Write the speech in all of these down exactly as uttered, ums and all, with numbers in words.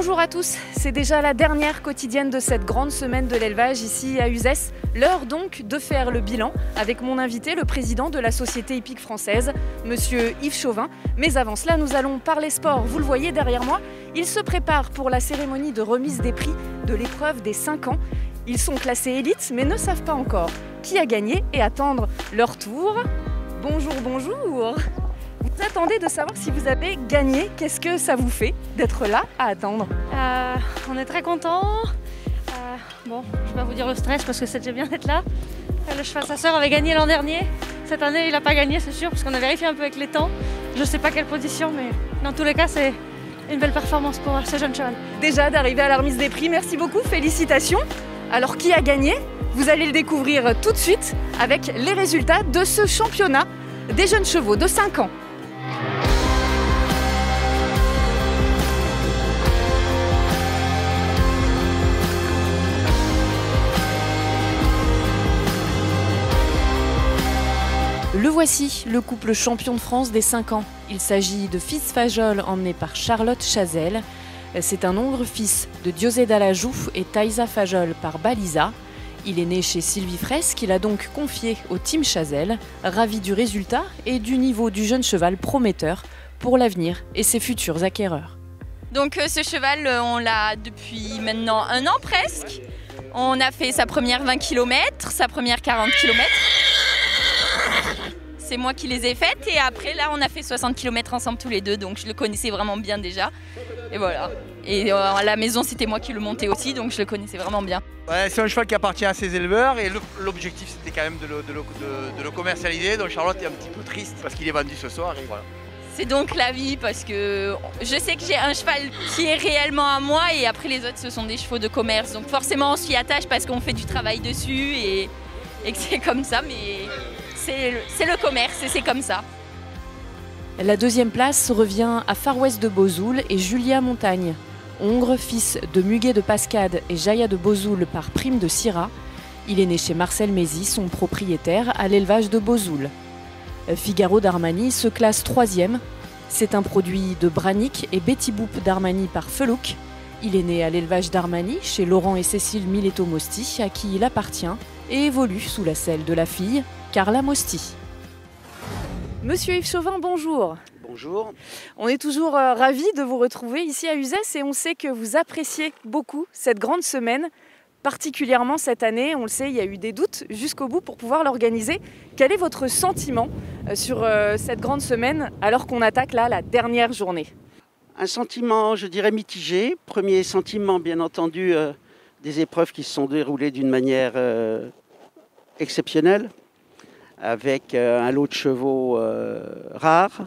Bonjour à tous, c'est déjà la dernière quotidienne de cette grande semaine de l'élevage ici à Uzès. L'heure donc de faire le bilan avec mon invité, le président de la Société hippique française, monsieur Yves Chauvin. Mais avant cela, nous allons parler sport. Vous le voyez derrière moi, il se prépare pour la cérémonie de remise des prix de l'épreuve des cinq ans. Ils sont classés élites mais ne savent pas encore qui a gagné et attendre leur tour. Bonjour, bonjour. Vous attendez de savoir si vous avez gagné. Qu'est-ce que ça vous fait d'être là à attendre? euh, On est très contents. Euh, bon, je ne vais pas vous dire le stress parce que c'est déjà bien d'être là. Le cheval sa sœur avait gagné l'an dernier. Cette année, il n'a pas gagné, c'est sûr, parce qu'on a vérifié un peu avec les temps. Je ne sais pas quelle position, mais dans tous les cas, c'est une belle performance pour ce jeune cheval. Déjà d'arriver à la remise des prix, merci beaucoup, félicitations. Alors qui a gagné? Vous allez le découvrir tout de suite avec les résultats de ce championnat des jeunes chevaux de cinq ans. Le voici, le couple champion de France des cinq ans. Il s'agit de Fils Fajol emmené par Charlotte Chazelle. C'est un hongre fils de Dioseda Lajou et Thaïsa Fajol par Baliza. Il est né chez Sylvie Fraisse, qu'il a donc confié au team Chazelle, ravi du résultat et du niveau du jeune cheval prometteur pour l'avenir et ses futurs acquéreurs. Donc euh, ce cheval, euh, on l'a depuis maintenant un an presque. On a fait sa première vingt kilomètres, sa première quarante kilomètres. C'est moi qui les ai faites et après là on a fait soixante kilomètres ensemble tous les deux, donc je le connaissais vraiment bien déjà. Et voilà. Et euh, à la maison c'était moi qui le montais aussi, donc je le connaissais vraiment bien. Ouais, c'est un cheval qui appartient à ses éleveurs et l'objectif c'était quand même de le, de, le, de, de le commercialiser. Donc Charlotte est un petit peu triste parce qu'il est vendu ce soir et voilà. C'est donc la vie parce que je sais que j'ai un cheval qui est réellement à moi et après les autres ce sont des chevaux de commerce. Donc forcément on s'y attache parce qu'on fait du travail dessus et, et que c'est comme ça, mais c'est le, le commerce et c'est comme ça. La deuxième place revient à Far West de Bozoul et Julia Montagne. Hongre, fils de Muguet de Pascade et Jaya de Bozoul par Prime de Syrah. Il est né chez Marcel Mézy, son propriétaire, à l'élevage de Bozoul. Figaro d'Armani se classe troisième. C'est un produit de Branick et Betty Boop d'Armani par Felouk. Il est né à l'élevage d'Armani chez Laurent et Cécile Miletto-Mosti, à qui il appartient, et évolue sous la selle de la fille, Carla Mosti. Monsieur Yves Chauvin, bonjour. Bonjour. On est toujours euh, ravis de vous retrouver ici à Uzès et on sait que vous appréciez beaucoup cette grande semaine, particulièrement cette année. On le sait, il y a eu des doutes jusqu'au bout pour pouvoir l'organiser. Quel est votre sentiment euh, sur euh, cette grande semaine alors qu'on attaque là la dernière journée? Un sentiment, je dirais, mitigé. Premier sentiment, bien entendu, euh, des épreuves qui se sont déroulées d'une manière euh, exceptionnelle, avec euh, un lot de chevaux euh, rares.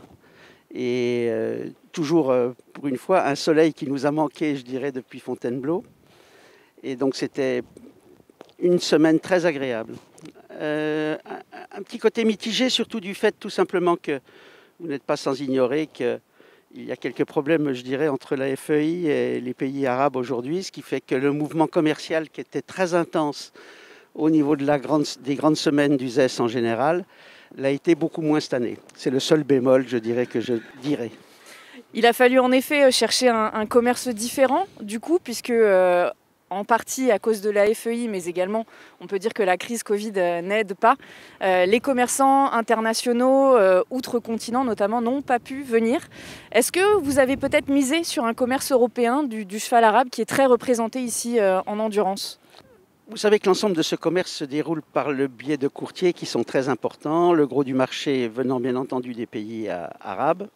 Et euh, toujours, euh, pour une fois, un soleil qui nous a manqué, je dirais, depuis Fontainebleau. Et donc, c'était une semaine très agréable. Euh, un, un petit côté mitigé, surtout du fait, tout simplement, que vous n'êtes pas sans ignorer qu'il y a quelques problèmes, je dirais, entre la F E I et les pays arabes aujourd'hui, ce qui fait que le mouvement commercial, qui était très intense au niveau de la grande, des grandes semaines d'Uzès en général, l'a été beaucoup moins cette année. C'est le seul bémol, je dirais, que je dirais. Il a fallu en effet chercher un, un commerce différent, du coup, puisque euh, en partie à cause de la F E I, mais également, on peut dire que la crise Covid euh, n'aide pas. Euh, les commerçants internationaux, euh, outre-continent notamment, n'ont pas pu venir. Est-ce que vous avez peut-être misé sur un commerce européen du, du cheval arabe qui est très représenté ici euh, en endurance ? Vous savez que l'ensemble de ce commerce se déroule par le biais de courtiers qui sont très importants, le gros du marché venant bien entendu des pays euh, arabes.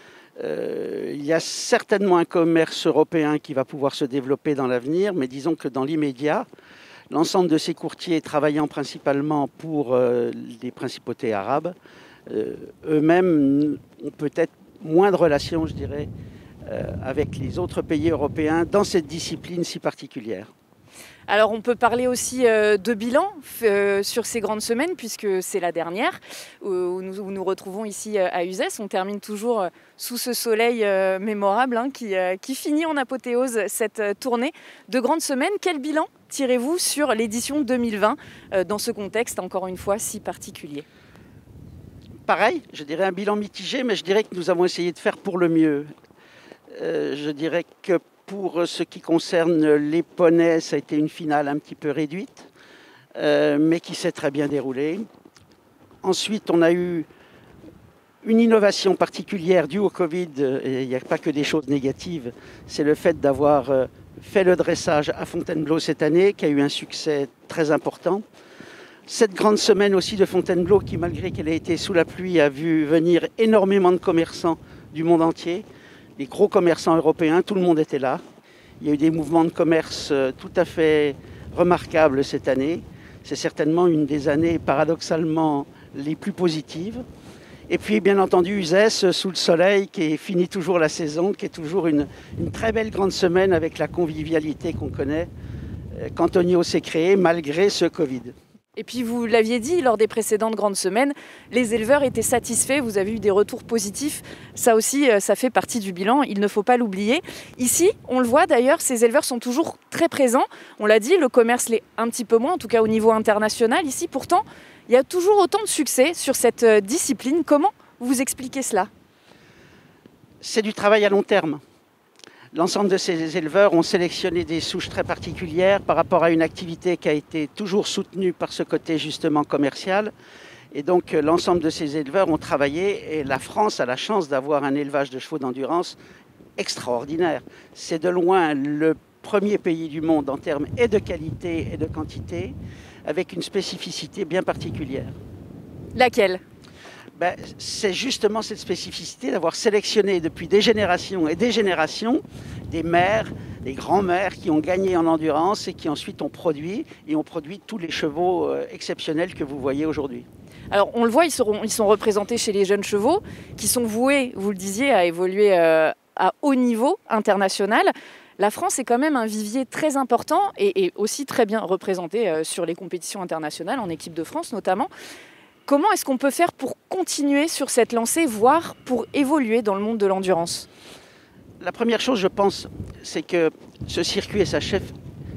Euh, il y a certainement un commerce européen qui va pouvoir se développer dans l'avenir, mais disons que dans l'immédiat, l'ensemble de ces courtiers travaillant principalement pour euh, les principautés arabes, euh, eux-mêmes ont peut-être moins de relations, je dirais, euh, avec les autres pays européens dans cette discipline si particulière. Alors on peut parler aussi euh, de bilan euh, sur ces grandes semaines puisque c'est la dernière où nous où nous retrouvons ici euh, à Uzès. On termine toujours euh, sous ce soleil euh, mémorable hein, qui, euh, qui finit en apothéose cette euh, tournée de grandes semaines. Quel bilan tirez-vous sur l'édition deux mille vingt euh, dans ce contexte encore une fois si particulier? Pareil, je dirais un bilan mitigé, mais je dirais que nous avons essayé de faire pour le mieux. Euh, je dirais que pour ce qui concerne les poneys, ça a été une finale un petit peu réduite, euh, mais qui s'est très bien déroulée. Ensuite, on a eu une innovation particulière due au Covid, et il n'y a pas que des choses négatives, c'est le fait d'avoir fait le dressage à Fontainebleau cette année, qui a eu un succès très important. Cette grande semaine aussi de Fontainebleau, qui malgré qu'elle ait été sous la pluie, a vu venir énormément de commerçants du monde entier, des gros commerçants européens, tout le monde était là. Il y a eu des mouvements de commerce tout à fait remarquables cette année. C'est certainement une des années paradoxalement les plus positives. Et puis, bien entendu, Uzès, sous le soleil, qui finit toujours la saison, qui est toujours une, une très belle grande semaine avec la convivialité qu'on connaît euh, qu'Antonio s'est créée malgré ce Covid. Et puis, vous l'aviez dit, lors des précédentes grandes semaines, les éleveurs étaient satisfaits, vous avez eu des retours positifs. Ça aussi, ça fait partie du bilan, il ne faut pas l'oublier. Ici, on le voit d'ailleurs, ces éleveurs sont toujours très présents. On l'a dit, le commerce l'est un petit peu moins, en tout cas au niveau international. Ici, pourtant, il y a toujours autant de succès sur cette discipline. Comment vous expliquez cela? C'est du travail à long terme. L'ensemble de ces éleveurs ont sélectionné des souches très particulières par rapport à une activité qui a été toujours soutenue par ce côté justement commercial. Et donc l'ensemble de ces éleveurs ont travaillé et la France a la chance d'avoir un élevage de chevaux d'endurance extraordinaire. C'est de loin le premier pays du monde en termes et de qualité et de quantité, avec une spécificité bien particulière. Laquelle? Ben, c'est justement cette spécificité d'avoir sélectionné depuis des générations et des générations des maires, des grands-mères qui ont gagné en endurance et qui ensuite ont produit, et ont produit tous les chevaux euh, exceptionnels que vous voyez aujourd'hui. Alors on le voit, ils, seront, ils sont représentés chez les jeunes chevaux qui sont voués, vous le disiez, à évoluer euh, à haut niveau international. La France est quand même un vivier très important et, et aussi très bien représenté euh, sur les compétitions internationales, en équipe de France notamment. Comment est-ce qu'on peut faire pour continuer sur cette lancée, voire pour évoluer dans le monde de l'endurance? La première chose, je pense, c'est que ce circuit S H F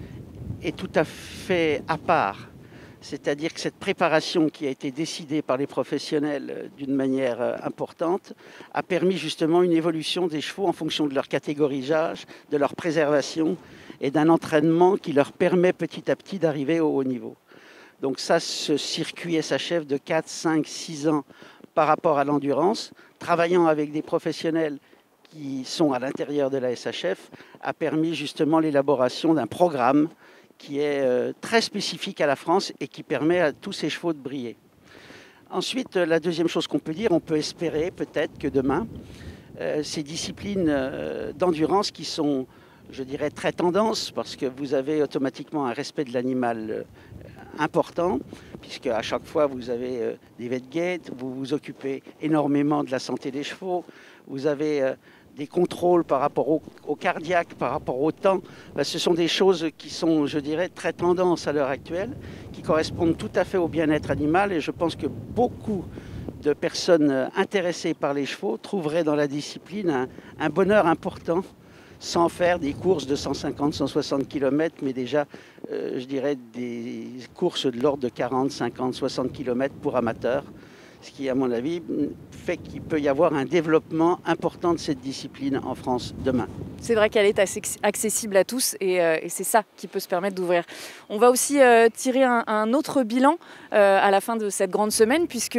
est tout à fait à part. C'est-à-dire que cette préparation qui a été décidée par les professionnels d'une manière importante a permis justement une évolution des chevaux en fonction de leur catégorie d'âge, de leur préservation et d'un entraînement qui leur permet petit à petit d'arriver au haut niveau. Donc ça, ce circuit S H F de quatre, cinq, six ans par rapport à l'endurance, travaillant avec des professionnels qui sont à l'intérieur de la S H F, a permis justement l'élaboration d'un programme qui est euh, très spécifique à la France et qui permet à tous ces chevaux de briller. Ensuite, la deuxième chose qu'on peut dire, on peut espérer peut-être que demain, euh, ces disciplines euh, d'endurance qui sont, je dirais, très tendance, parce que vous avez automatiquement un respect de l'animal euh, important, puisque à chaque fois vous avez euh, des vet-gates, vous vous occupez énormément de la santé des chevaux, vous avez euh, des contrôles par rapport au, au cardiaque, par rapport au temps. Ben, ce sont des choses qui sont, je dirais, très tendance à l'heure actuelle, qui correspondent tout à fait au bien-être animal, et je pense que beaucoup de personnes intéressées par les chevaux trouveraient dans la discipline un, un bonheur important, sans faire des courses de cent cinquante à cent soixante kilomètres, mais déjà, euh, je dirais, des courses de l'ordre de quarante, cinquante, soixante kilomètres pour amateurs, ce qui, à mon avis, fait qu'il peut y avoir un développement important de cette discipline en France demain. C'est vrai qu'elle est assez accessible à tous et, euh, et c'est ça qui peut se permettre d'ouvrir. On va aussi euh, tirer un, un autre bilan euh, à la fin de cette grande semaine, puisque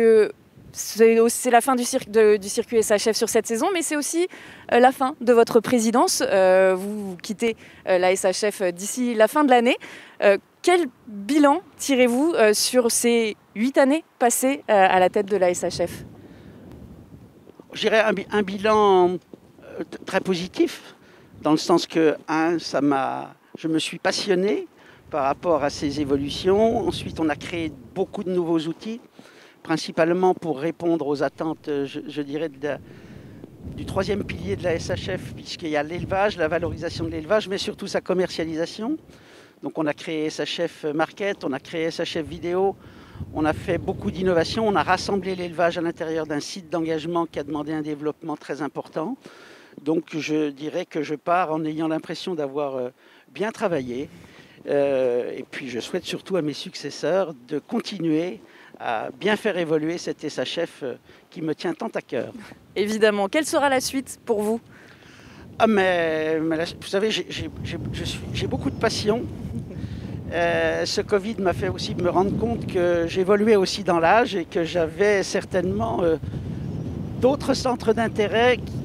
c'est la fin du, cir de, du circuit S H F sur cette saison, mais c'est aussi euh, la fin de votre présidence. Euh, vous, vous quittez euh, la S H F d'ici la fin de l'année. Euh, quel bilan tirez-vous euh, sur ces huit années passées euh, à la tête de la S H F? Je dirais un, un bilan euh, très positif, dans le sens que, un, ça m'a, je me suis passionné par rapport à ces évolutions. Ensuite, on a créé beaucoup de nouveaux outils, principalement pour répondre aux attentes, je, je dirais, de la, du troisième pilier de la S H F, puisqu'il y a l'élevage, la valorisation de l'élevage, mais surtout sa commercialisation. Donc on a créé S H F Market, on a créé S H F Vidéo, on a fait beaucoup d'innovations, on a rassemblé l'élevage à l'intérieur d'un site d'engagement qui a demandé un développement très important. Donc je dirais que je pars en ayant l'impression d'avoir bien travaillé. Euh, et puis je souhaite surtout à mes successeurs de continuer à bien faire évoluer cette S H F qui me tient tant à cœur. Évidemment. Quelle sera la suite pour vous? Ah mais, mais là, vous savez, j'ai, j'ai, j'ai, je suis- j'ai beaucoup de passion. Euh, ce Covid m'a fait aussi me rendre compte que j'évoluais aussi dans l'âge et que j'avais certainement euh, d'autres centres d'intérêt qui,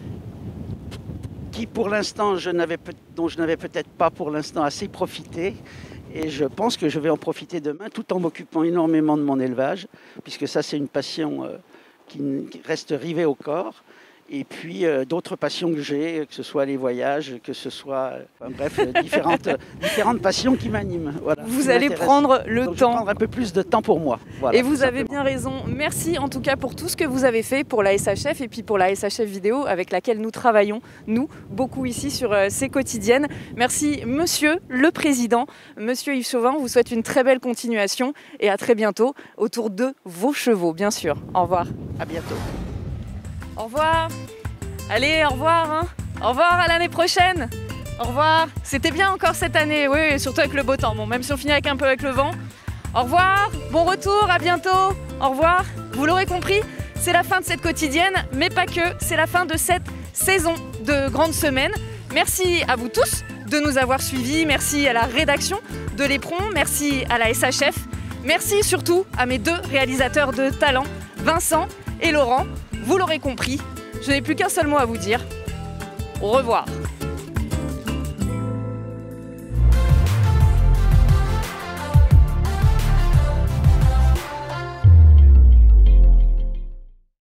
qui, pour l'instant, je n'avais peut- dont je n'avais peut-être pas pour l'instant assez profité. Et je pense que je vais en profiter demain tout en m'occupant énormément de mon élevage, puisque ça c'est une passion euh, qui, n- qui reste rivée au corps. Et puis euh, d'autres passions que j'ai, que ce soit les voyages, que ce soit, euh, enfin, bref, euh, différentes, euh, différentes passions qui m'animent. Voilà, Vous qui allez m'intéressent. prendre le Donc, je vais temps. prendre un peu plus de temps pour moi. Voilà, Et vous tout avez simplement. bien raison. Merci en tout cas pour tout ce que vous avez fait pour la S H F et puis pour la S H F vidéo avec laquelle nous travaillons, nous, beaucoup ici sur euh, ces quotidiennes. Merci Monsieur le Président, Monsieur Yves Chauvin. On vous souhaite une très belle continuation et à très bientôt autour de vos chevaux, bien sûr. Au revoir. À bientôt. Au revoir. Allez, au revoir. Hein. Au revoir, à l'année prochaine. Au revoir. C'était bien encore cette année, oui, surtout avec le beau temps. Bon, même si on finit avec un peu avec le vent. Au revoir, bon retour, à bientôt. Au revoir. Vous l'aurez compris, c'est la fin de cette quotidienne, mais pas que. C'est la fin de cette saison de Grande Semaine. Merci à vous tous de nous avoir suivis. Merci à la rédaction de l'Éperon. Merci à la S H F. Merci surtout à mes deux réalisateurs de talent, Vincent et Laurent. Vous l'aurez compris, je n'ai plus qu'un seul mot à vous dire. Au revoir.